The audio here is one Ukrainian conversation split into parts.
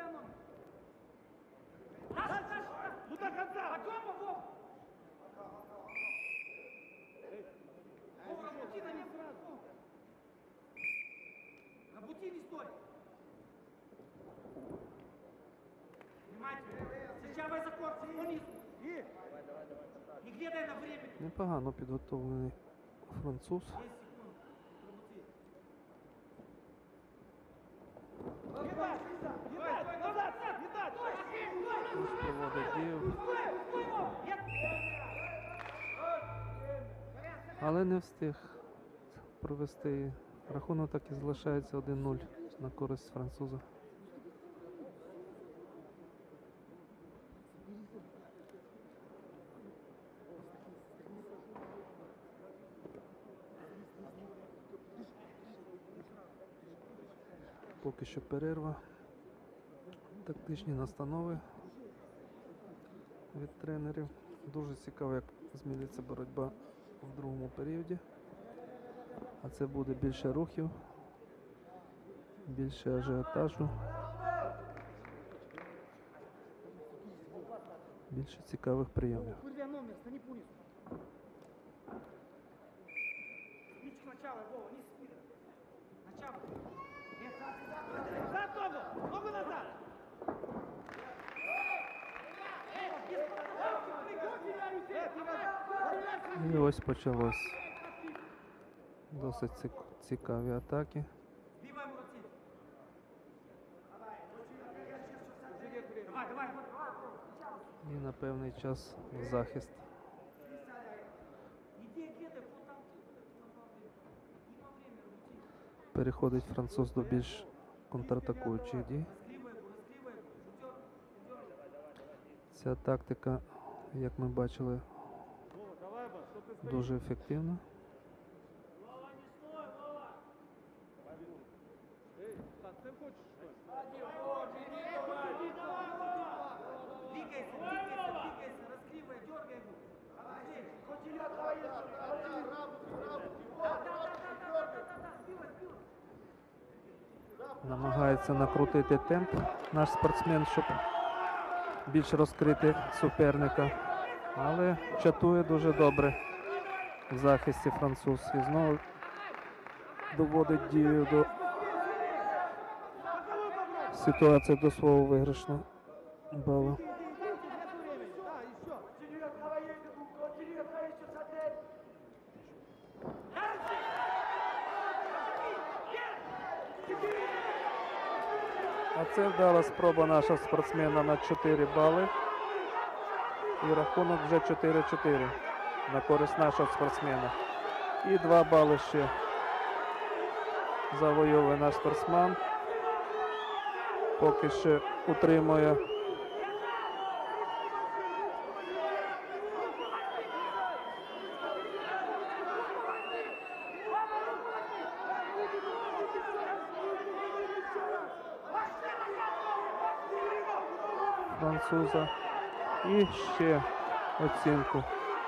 Ну до конца! Вова, работи на нем сразу! На пути не стой! Внимательно! Сначала за корпус, вниз! Нигде дай на время! Непогано підготовлений француз. 10 секунд. Проводить дію. Але не встиг провести. Рахунок так і залишається 1-0 на користь француза. Поки що перерва. Тактичні настанови від тренерів. Дуже цікаво, як зміниться боротьба в другому періоді. А це буде більше рухів, більше ажіотажу, більше цікавих прийомів. Мячик начало, Вова, не спина. Начало. Назад ногу! Ногу назад! І ось почалось. Досить цікаві атаки. І на певний час захист. Переходить француз до більш контратакуючих дій. Ця тактика, як ми бачили, дуже ефективна. Намагається накрутити темп наш спортсмен, щоб більш розкрити суперника, але чатує дуже добре в захисті француз і знову доводить дію до ситуації до свого виграшного балу. А це вдала спроба нашого спортсмена на 4 бали. І рахунок вже 4-4 на користь нашого спортсмена. І 2 бали ще завойовує наш спортсмен. Поки що утримує француза. І ще оцінку.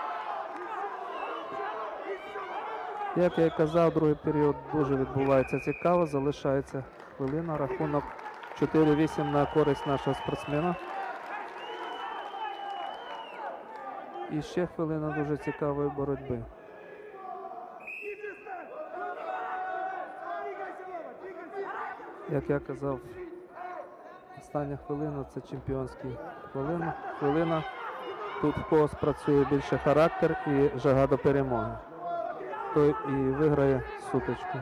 Як я і казав, другий період дуже відбувається цікаво. Залишається хвилина. Рахунок 4-8 на користь нашого спортсмена. І ще хвилина дуже цікавої боротьби. Як я казав, остання хвилина – це чемпіонська хвилина. Тут в когось працює більше характер і жага до перемоги. Той і виграє сутичку.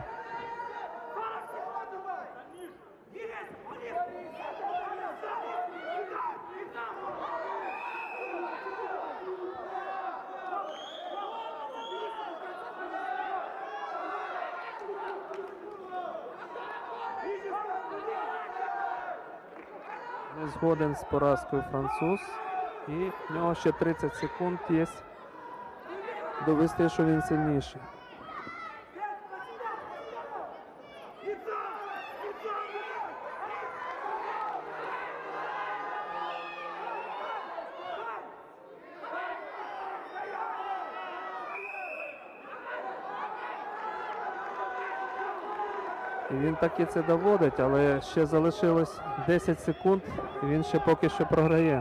Не згоден з поразкою француз. І в нього ще 30 секунд є довести, що він сильніший. І він таки це доводить, але ще залишилось 10 секунд, і він ще поки що програє.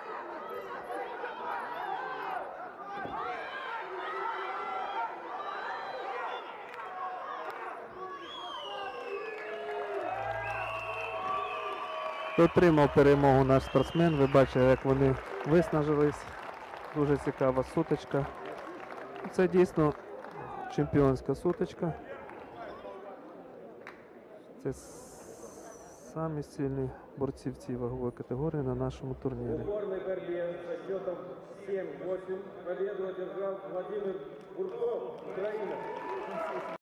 Отримав перемогу наш спортсмен. Ви бачите, як вони виснажились. Дуже цікава сутичка. Це дійсно чемпіонська сутичка. Це самі сильні борці в цій ваговій категорії на нашому турнірі. В упорной борьбе со счетом 7-8 победу одержал Владимир Бурков, Украина.